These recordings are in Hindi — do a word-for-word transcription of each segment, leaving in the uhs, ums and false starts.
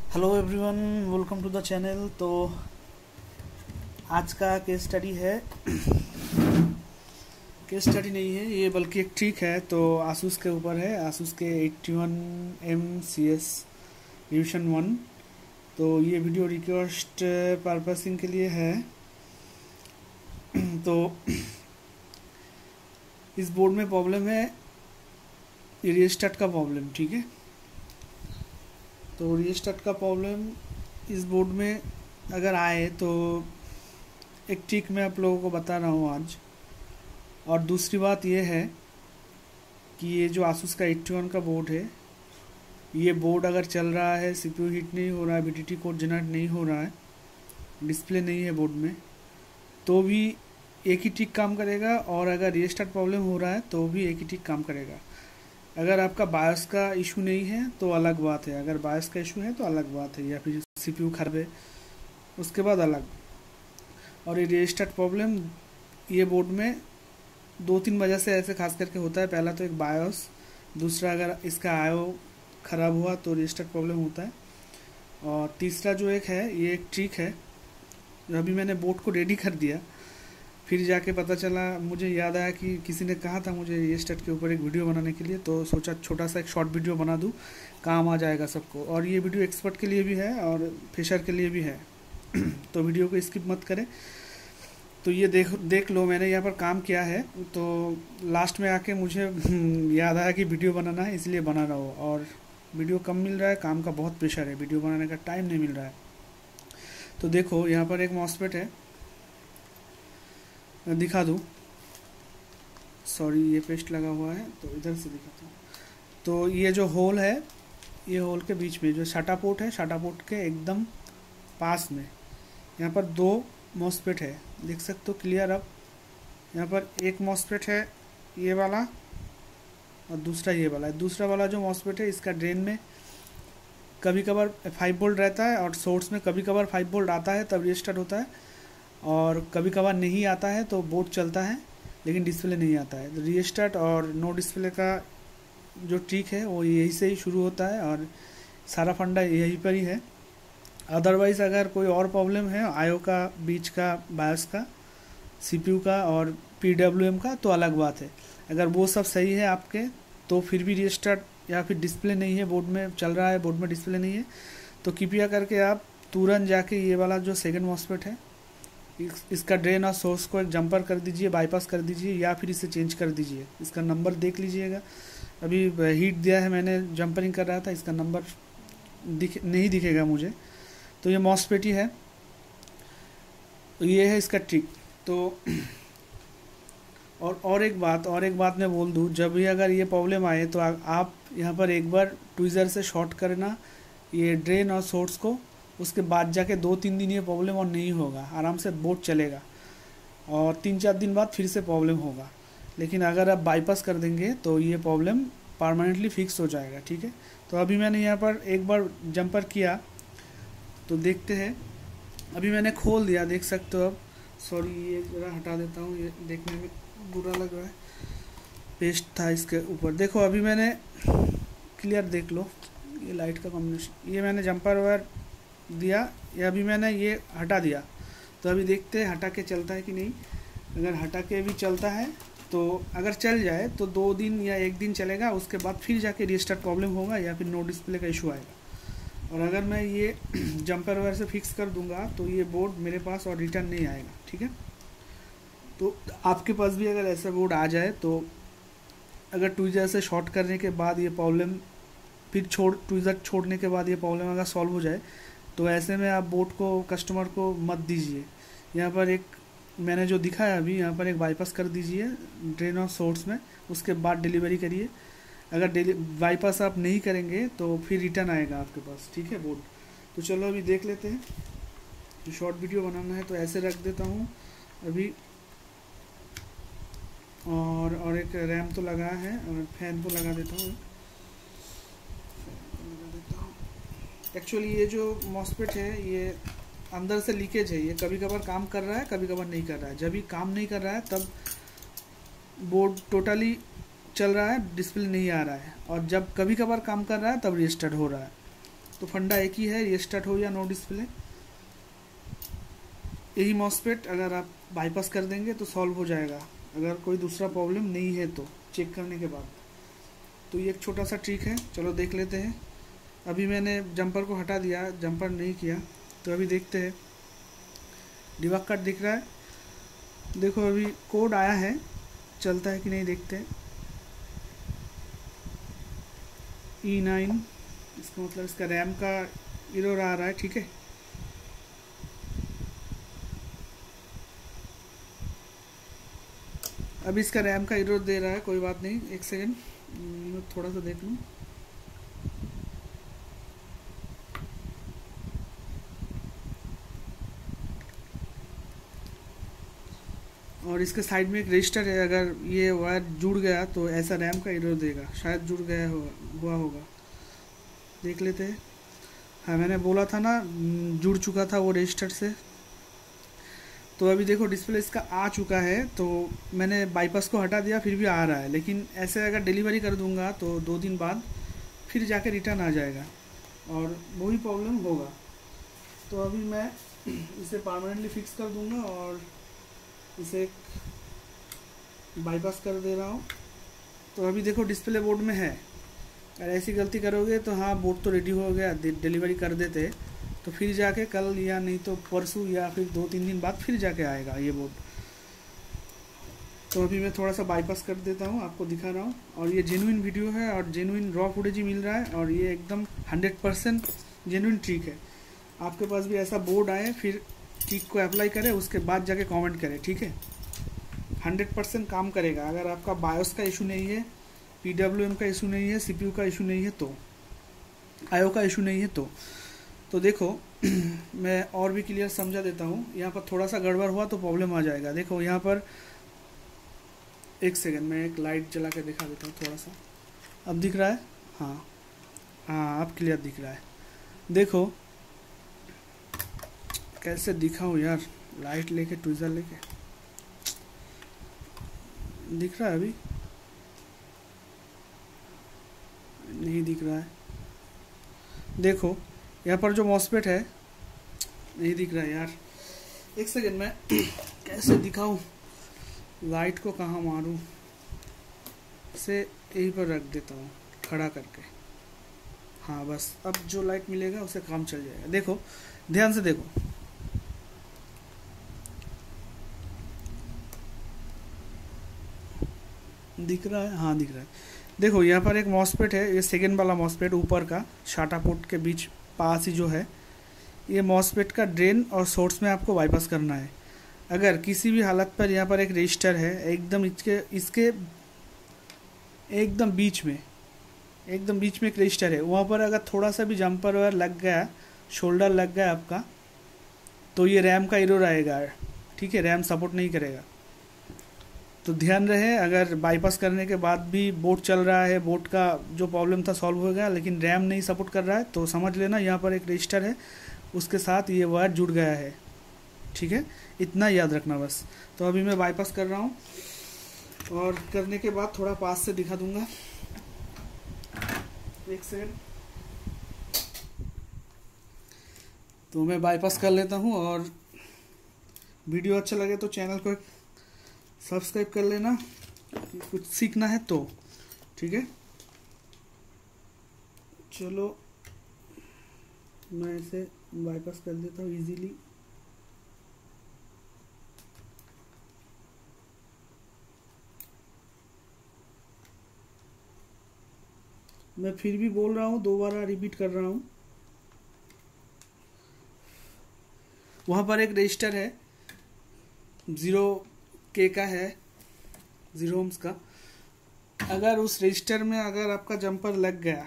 Hello everyone, welcome to the channel. तो आज का केस स्टडी है केस स्टडी नहीं है ये, बल्कि एक ट्रिक है। तो आसूस के ऊपर है, आसूस के eighty one M C S revision one. तो ये वीडियो रिक्वेस्ट पर्पसिंग के लिए है। तो इस बोर्ड में प्रॉब्लम है रीस्टार्ट का प्रॉब्लम, ठीक है। तो रीस्टार्ट का प्रॉब्लम इस बोर्ड में अगर आए तो एक ट्रिक मैं आप लोगों को बता रहा हूँ आज। और दूसरी बात ये है कि ये जो आसूस का एट्टी वन का बोर्ड है, ये बोर्ड अगर चल रहा है, सीपीयू हीट नहीं हो रहा है, बीटीटी कोड जनरेट नहीं हो रहा है, डिस्प्ले नहीं है बोर्ड में, तो भी एक ही ट्रिक काम करेगा। और अगर रीस्टार्ट प्रॉब्लम हो रहा है तो भी एक ही ट्रिक काम करेगा। अगर आपका बायोस का इशू नहीं है तो अलग बात है, अगर बायोस का इशू है तो अलग बात है, या फिर सीपीयू खराब है उसके बाद अलग। और ये रीस्टार्ट प्रॉब्लम ये बोर्ड में दो तीन वजह से ऐसे खास करके होता है। पहला तो एक बायोस, दूसरा अगर इसका आयो ख़राब हुआ तो रीस्टार्ट प्रॉब्लम होता है। और तीसरा जो एक है, ये एक ट्रिक है। अभी मैंने बोर्ड को रेडी कर दिया, फिर जाके पता चला, मुझे याद आया कि किसी ने कहा था मुझे रीस्टार्ट के ऊपर एक वीडियो बनाने के लिए, तो सोचा छोटा सा एक शॉर्ट वीडियो बना दूं, काम आ जाएगा सबको। और ये वीडियो एक्सपर्ट के लिए भी है और फ्रेशर के लिए भी है। तो वीडियो को स्किप मत करें। तो ये देख देख लो, मैंने यहाँ पर काम किया है। तो लास्ट में आके मुझे याद आया कि वीडियो बनाना है, इसलिए बना रहा हूँ। और वीडियो कम मिल रहा है, काम का बहुत प्रेशर है, वीडियो बनाने का टाइम नहीं मिल रहा है। तो देखो यहाँ पर एक मॉसफेट है, दिखा दूँ, सॉरी ये पेस्ट लगा हुआ है तो इधर से दिखाता हूँ। तो ये जो होल है, ये होल के बीच में जो शाटा पोर्ट है, शाटा पोर्ट के एकदम पास में यहाँ पर दो मॉसफेट है, देख सकते हो क्लियर। अब यहाँ पर एक मॉसफेट है ये वाला और दूसरा ये वाला है। दूसरा वाला जो मॉसफेट है, इसका ड्रेन में कभी कभार फाइव वोल्ट रहता है और सोर्स में कभी कभार फाइव वोल्ट आता है तब रीस्टार्ट होता है, और कभी कभार नहीं आता है तो बोर्ड चलता है लेकिन डिस्प्ले नहीं आता है। तो रीस्टार्ट और नो डिस्प्ले का जो ट्रिक है वो यही से ही शुरू होता है और सारा फंडा यहीं पर ही है। अदरवाइज़ अगर कोई और प्रॉब्लम है आईओ का, बीच का, बायोस का, सीपीयू का और पीडब्ल्यूएम का, तो अलग बात है। अगर वो सब सही है आपके तो फिर भी रीस्टार्ट या फिर डिस्प्ले नहीं है, बोर्ड में चल रहा है, बोर्ड में डिस्प्ले नहीं है, तो कृपया करके आप तुरंत जाके ये वाला जो सेकेंड मॉसफेट है, इसका ड्रेन और सोर्स को एक जंपर कर दीजिए, बाईपास कर दीजिए, या फिर इसे चेंज कर दीजिए। इसका नंबर देख लीजिएगा, अभी हीट दिया है मैंने, जंपरिंग कर रहा था, इसका नंबर दिख नहीं दिखेगा मुझे। तो ये मॉसफेट ही है, तो ये है इसका ट्रिक। तो और और एक बात और एक बात मैं बोल दूँ, जब भी अगर ये प्रॉब्लम आए तो आ, आप यहाँ पर एक बार ट्विज़र से शॉर्ट करना ये ड्रेन और सोर्स को, उसके बाद जाके दो तीन दिन ये प्रॉब्लम और नहीं होगा, आराम से बोर्ड चलेगा। और तीन चार दिन बाद फिर से प्रॉब्लम होगा, लेकिन अगर आप बाईपास कर देंगे तो ये प्रॉब्लम परमानेंटली फिक्स हो जाएगा, ठीक है। तो अभी मैंने यहाँ पर एक बार जंपर किया तो देखते हैं। अभी मैंने खोल दिया, देख सकते हो। अब सॉरी ये ज़रा हटा देता हूँ, ये देखने में बुरा लग रहा है, पेस्ट था इसके ऊपर। देखो अभी मैंने क्लियर देख लो, ये लाइट का कॉम्बिनेशन, ये मैंने जंपर वायर दिया, या अभी मैंने ये हटा दिया। तो अभी देखते हैं हटा के चलता है कि नहीं। अगर हटा के भी चलता है तो अगर चल जाए तो दो दिन या एक दिन चलेगा, उसके बाद फिर जाके रीस्टार्ट प्रॉब्लम होगा या फिर नो डिस्प्ले का इशू आएगा। और अगर मैं ये जंपर वायर से फिक्स कर दूंगा तो ये बोर्ड मेरे पास और रिटर्न नहीं आएगा, ठीक है। तो आपके पास भी अगर ऐसा बोर्ड आ जाए तो अगर ट्विज़र से शॉर्ट करने के बाद ये प्रॉब्लम, फिर छोड़ ट्विज़र छोड़ने के बाद ये प्रॉब्लम अगर सॉल्व हो जाए, तो ऐसे में आप बोर्ड को, कस्टमर को मत दीजिए। यहाँ पर एक मैंने जो दिखाया अभी, यहाँ पर एक बाईपास कर दीजिए ड्रेन और सोर्स में, उसके बाद डिलीवरी करिए। अगर डिली बाईपास आप नहीं करेंगे तो फिर रिटर्न आएगा आपके पास, ठीक है, बोर्ड। तो चलो अभी देख लेते हैं। जो शॉर्ट वीडियो बनाना है तो ऐसे रख देता हूँ अभी। और और एक रैम तो लगा है और फैन तो लगा देता हूँ। एक्चुअली ये जो मॉसफेट है ये अंदर से लीकेज है, ये कभी कभार काम कर रहा है, कभी कभार नहीं कर रहा है। जब भी काम नहीं कर रहा है तब बोर्ड टोटली चल रहा है, डिस्प्ले नहीं आ रहा है, और जब कभी कभार काम कर रहा है तब रीस्टार्ट हो रहा है। तो फंडा एक ही है, रीस्टार्ट हो या नो डिस्प्ले। यही मॉस्फेट अगर आप बाईपास कर देंगे तो सॉल्व हो जाएगा, अगर कोई दूसरा प्रॉब्लम नहीं है तो चेक करने के बाद। तो ये एक छोटा सा ट्रिक है, चलो देख लेते हैं। अभी मैंने जंपर को हटा दिया, जंपर नहीं किया, तो अभी देखते हैं। डिबग कार्ड दिख रहा है, देखो अभी कोड आया है, चलता है कि नहीं देखते हैं। ई नाइन, इसका मतलब इसका रैम का एरर आ रहा है, ठीक है। अभी इसका रैम का एरर दे रहा है, कोई बात नहीं, एक सेकेंड मैं थोड़ा सा देख लूँ। और इसके साइड में एक रजिस्टर है, अगर ये वायर जुड़ गया तो ऐसा रैम का एरर देगा, शायद जुड़ गया होगा हुआ होगा देख लेते हैं। हाँ मैंने बोला था ना जुड़ चुका था वो रजिस्टर से। तो अभी देखो डिस्प्ले इसका आ चुका है, तो मैंने बाईपास को हटा दिया फिर भी आ रहा है, लेकिन ऐसे अगर डिलीवरी कर दूंगा तो दो दिन बाद फिर जाके रिटर्न आ जाएगा और वही प्रॉब्लम होगा। तो अभी मैं इसे परमानेंटली फिक्स कर दूंगा और इसे बाईपास कर दे रहा हूँ। तो अभी देखो डिस्प्ले बोर्ड में है, अगर ऐसी गलती करोगे तो हाँ बोर्ड तो रेडी हो गया, डिलीवरी कर देते, तो फिर जाके कल या नहीं तो परसों या फिर दो तीन दिन बाद फिर जाके आएगा ये बोर्ड। तो अभी मैं थोड़ा सा बाईपास कर देता हूँ, आपको दिखा रहा हूँ। और ये जेन्युइन वीडियो है और जेन्युइन रॉ फुटेज ही मिल रहा है, और ये एकदम हंड्रेड परसेंट जेन्युइन ट्रिक है। आपके पास भी ऐसा बोर्ड आए फिर ट्रिक को अप्लाई करें, उसके बाद जाके कमेंट करें, ठीक है। हंड्रेड परसेंट काम करेगा। अगर आपका बायोस का इशू नहीं है, पी डब्ल्यू एम का इशू नहीं है, सी पी यू का इशू नहीं है, तो आई ओ का इशू नहीं है, तो तो देखो मैं और भी क्लियर समझा देता हूँ। यहाँ पर थोड़ा सा गड़बड़ हुआ तो प्रॉब्लम आ जाएगा। देखो यहाँ पर एक सेकंड मैं एक लाइट जला के दिखा देता हूँ थोड़ा सा। अब दिख रहा है? हाँ हाँ अब क्लियर दिख रहा है। देखो कैसे दिखाऊँ यार, लाइट लेके ट्विज़र लेके दिख रहा है? अभी नहीं दिख रहा है। देखो यहाँ पर जो मॉस्फेट है नहीं दिख रहा है यार, एक सेकेंड मैं कैसे दिखाऊं, लाइट को कहाँ मारूं, इसे यहीं पर रख देता हूँ खड़ा करके। हाँ बस अब जो लाइट मिलेगा उसे काम चल जाएगा। देखो ध्यान से देखो, दिख रहा है? हाँ दिख रहा है। देखो यहाँ पर एक मॉस्फेट है, ये सेकेंड वाला मॉस्फेट ऊपर का शाटा पोर्ट के बीच पास ही जो है, ये मॉस्फेट का ड्रेन और सोर्स में आपको बाईपास करना है। अगर किसी भी हालत पर यहाँ पर एक रजिस्टर है एकदम इसके इसके एकदम बीच में एकदम बीच में एक रजिस्टर है, वहाँ पर अगर थोड़ा सा भी जंपर वायर लग गया, शोल्डर लग गया आपका, तो ये रैम का एरर आएगा, ठीक है। रैम सपोर्ट नहीं करेगा। तो ध्यान रहे, अगर बाईपास करने के बाद भी बोर्ड चल रहा है, बोर्ड का जो प्रॉब्लम था सॉल्व हो गया, लेकिन रैम नहीं सपोर्ट कर रहा है, तो समझ लेना यहाँ पर एक रजिस्टर है, उसके साथ ये वायर जुड़ गया है, ठीक है। इतना याद रखना बस। तो अभी मैं बाईपास कर रहा हूँ और करने के बाद थोड़ा पास से दिखा दूंगा, एक सेकेंड। तो मैं बाईपास कर लेता हूँ, और वीडियो अच्छा लगे तो चैनल को सब्सक्राइब कर लेना, कुछ सीखना है तो, ठीक है। चलो मैं इसे बाईपास कर देता हूँ इजीली। मैं फिर भी बोल रहा हूँ, दोबारा रिपीट कर रहा हूँ। वहाँ पर एक रजिस्टर है, ज़ीरो के का है, ज़ीरो ओम्स का। अगर उस रजिस्टर में अगर आपका जंपर लग गया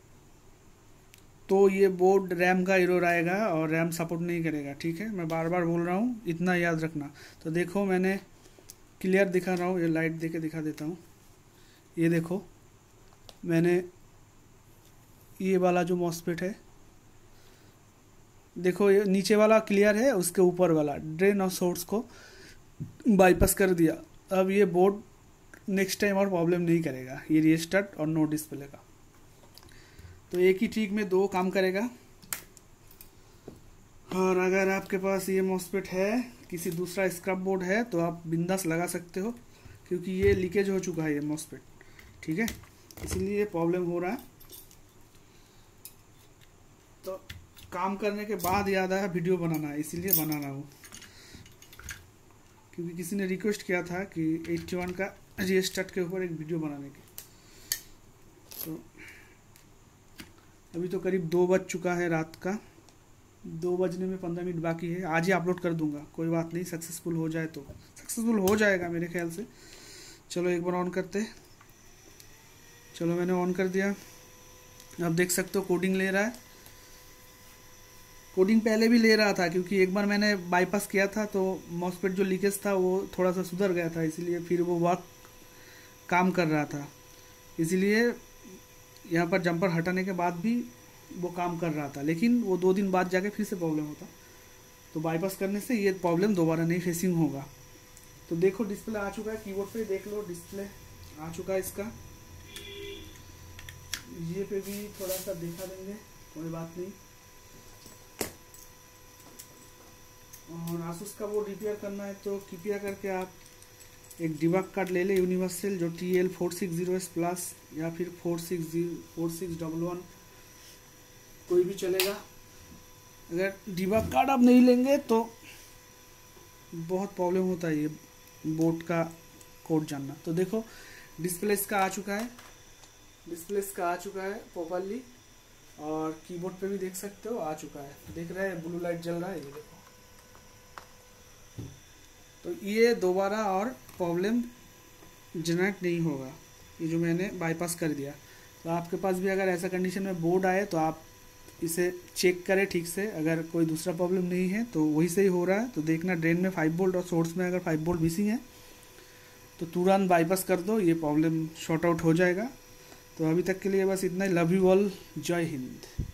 तो ये बोर्ड रैम का एरर आएगा और रैम सपोर्ट नहीं करेगा, ठीक है। मैं बार बार बोल रहा हूँ, इतना याद रखना। तो देखो मैंने क्लियर दिखा रहा हूँ, ये लाइट दे के दिखा देता हूँ। ये देखो मैंने ये वाला जो मॉस्फेट है, देखो ये नीचे वाला क्लियर है, उसके ऊपर वाला ड्रेन और सोर्स को बाईपास कर दिया। अब ये बोर्ड नेक्स्ट टाइम और प्रॉब्लम नहीं करेगा, ये रीस्टार्ट और नो डिस्प्ले का। तो एक ही ट्रिक में दो काम करेगा। और अगर आपके पास ये मॉस्फेट है, किसी दूसरा स्क्रब बोर्ड है, तो आप बिंदास लगा सकते हो, क्योंकि ये लीकेज हो चुका है ये मॉस्फेट, ठीक है, इसलिए ये प्रॉब्लम हो रहा है। तो काम करने के बाद याद आया वीडियो बनाना है, इसीलिए बना रहा हूँ, क्योंकि किसी ने रिक्वेस्ट किया था कि इक्यासी का रीस्टार्ट के ऊपर एक वीडियो बनाने की। तो अभी तो करीब दो बज चुका है रात का, दो बजने में पंद्रह मिनट बाकी है। आज ही अपलोड कर दूंगा, कोई बात नहीं, सक्सेसफुल हो जाए तो सक्सेसफुल हो जाएगा मेरे ख्याल से। चलो एक बार ऑन करते। चलो मैंने ऑन कर दिया, आप देख सकते हो कोडिंग ले रहा है। कोडिंग पहले भी ले रहा था, क्योंकि एक बार मैंने बाईपास किया था तो मॉस्फेट जो लीकेज था वो थोड़ा सा सुधर गया था, इसीलिए फिर वो वर्क काम कर रहा था, इसीलिए यहाँ पर जंपर हटाने के बाद भी वो काम कर रहा था। लेकिन वो दो दिन बाद जाके फिर से प्रॉब्लम होता, तो बाईपास करने से ये प्रॉब्लम दोबारा नहीं फेसिंग होगा। तो देखो डिस्प्ले आ चुका है, कीबोर्ड पे देख लो डिस्प्ले आ चुका है इसका। ये पे भी थोड़ा सा दिखा देंगे, कोई बात नहीं। और आसूस का वो रिपेयर करना है तो कृपया करके आप एक डिबग कार्ड ले ले यूनिवर्सल, जो T L four six zero S plus या फिर four six zero four six double one कोई भी चलेगा। अगर डिबग कार्ड आप नहीं लेंगे तो बहुत प्रॉब्लम होता है ये बोर्ड का कोड जानना। तो देखो डिस्प्ले इसका आ चुका है, डिस्प्ले इसका आ चुका है प्रॉपरली, और कीबोर्ड पे भी देख सकते हो आ चुका है, देख रहे हैं ब्लू लाइट जल रहा है, ये देखो। तो ये दोबारा और प्रॉब्लम जनरेट नहीं होगा, ये जो मैंने बाईपास कर दिया। तो आपके पास भी अगर ऐसा कंडीशन में बोर्ड आए तो आप इसे चेक करें ठीक से, अगर कोई दूसरा प्रॉब्लम नहीं है तो वही से ही हो रहा है तो देखना ड्रेन में फाइव वोल्ट और सोर्स में अगर फाइव वोल्ट मिसिंग है तो तुरंत बाईपास कर दो, ये प्रॉब्लम शॉर्ट आउट हो जाएगा। तो अभी तक के लिए बस इतना ही। लव यू ऑल, जय हिंद।